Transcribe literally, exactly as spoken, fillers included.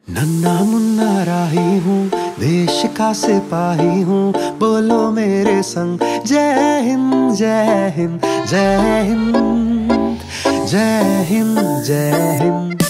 नन्ना मुन्ना राही हूँ, देश का सिपाही हूँ, बोलो मेरे संग जय हिंद जय हिंद जय हिंद जय हिंद जय हिंद।